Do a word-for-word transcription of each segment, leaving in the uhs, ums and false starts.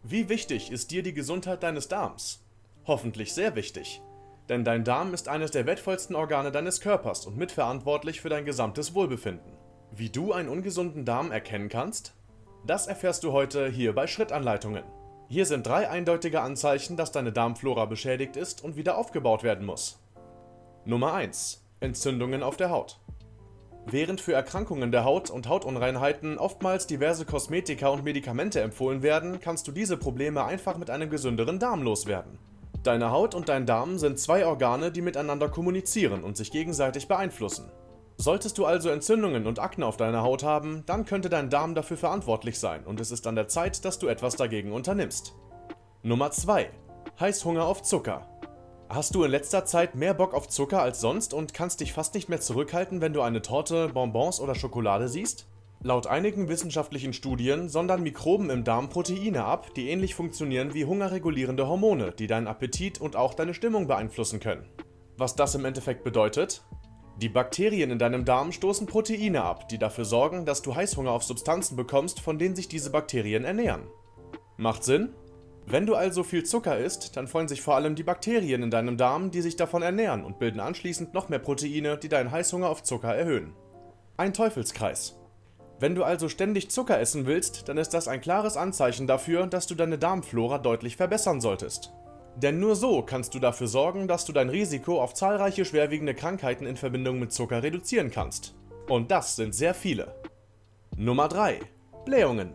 Wie wichtig ist dir die Gesundheit deines Darms? Hoffentlich sehr wichtig. Denn dein Darm ist eines der wertvollsten Organe deines Körpers und mitverantwortlich für dein gesamtes Wohlbefinden. Wie du einen ungesunden Darm erkennen kannst? Das erfährst du heute hier bei Schrittanleitungen. Hier sind drei eindeutige Anzeichen, dass deine Darmflora beschädigt ist und wieder aufgebaut werden muss. Nummer eins. Entzündungen auf der Haut. Während für Erkrankungen der Haut und Hautunreinheiten oftmals diverse Kosmetika und Medikamente empfohlen werden, kannst du diese Probleme einfach mit einem gesünderen Darm loswerden. Deine Haut und dein Darm sind zwei Organe, die miteinander kommunizieren und sich gegenseitig beeinflussen. Solltest du also Entzündungen und Akne auf deiner Haut haben, dann könnte dein Darm dafür verantwortlich sein und es ist an der Zeit, dass du etwas dagegen unternimmst. Nummer zwei. Heißhunger auf Zucker. Hast du in letzter Zeit mehr Bock auf Zucker als sonst und kannst dich fast nicht mehr zurückhalten, wenn du eine Torte, Bonbons oder Schokolade siehst? Laut einigen wissenschaftlichen Studien sondern Mikroben im Darm Proteine ab, die ähnlich funktionieren wie hungerregulierende Hormone, die deinen Appetit und auch deine Stimmung beeinflussen können. Was das im Endeffekt bedeutet? Die Bakterien in deinem Darm stoßen Proteine ab, die dafür sorgen, dass du Heißhunger auf Substanzen bekommst, von denen sich diese Bakterien ernähren. Macht Sinn? Wenn du also viel Zucker isst, dann freuen sich vor allem die Bakterien in deinem Darm, die sich davon ernähren und bilden anschließend noch mehr Proteine, die deinen Heißhunger auf Zucker erhöhen. Ein Teufelskreis. Wenn du also ständig Zucker essen willst, dann ist das ein klares Anzeichen dafür, dass du deine Darmflora deutlich verbessern solltest. Denn nur so kannst du dafür sorgen, dass du dein Risiko auf zahlreiche schwerwiegende Krankheiten in Verbindung mit Zucker reduzieren kannst. Und das sind sehr viele. Nummer drei. Blähungen.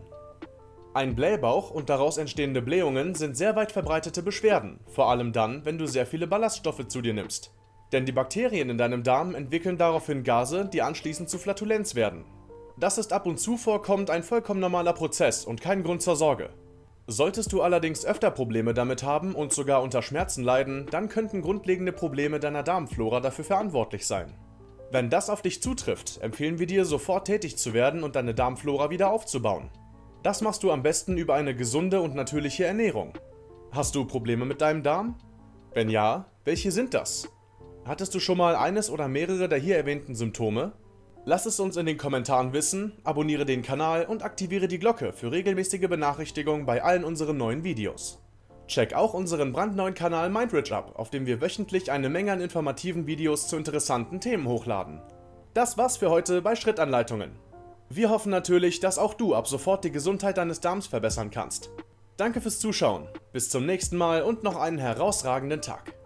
Ein Blähbauch und daraus entstehende Blähungen sind sehr weit verbreitete Beschwerden, vor allem dann, wenn du sehr viele Ballaststoffe zu dir nimmst. Denn die Bakterien in deinem Darm entwickeln daraufhin Gase, die anschließend zu Flatulenz werden. Das ist ab und zu vorkommend ein vollkommen normaler Prozess und kein Grund zur Sorge. Solltest du allerdings öfter Probleme damit haben und sogar unter Schmerzen leiden, dann könnten grundlegende Probleme deiner Darmflora dafür verantwortlich sein. Wenn das auf dich zutrifft, empfehlen wir dir, sofort tätig zu werden und deine Darmflora wieder aufzubauen. Das machst du am besten über eine gesunde und natürliche Ernährung. Hast du Probleme mit deinem Darm? Wenn ja, welche sind das? Hattest du schon mal eines oder mehrere der hier erwähnten Symptome? Lass es uns in den Kommentaren wissen, abonniere den Kanal und aktiviere die Glocke für regelmäßige Benachrichtigungen bei allen unseren neuen Videos. Check auch unseren brandneuen Kanal Mindridge ab, auf dem wir wöchentlich eine Menge an informativen Videos zu interessanten Themen hochladen. Das war's für heute bei Schrittanleitungen. Wir hoffen natürlich, dass auch du ab sofort die Gesundheit deines Darms verbessern kannst. Danke fürs Zuschauen, bis zum nächsten Mal und noch einen herausragenden Tag.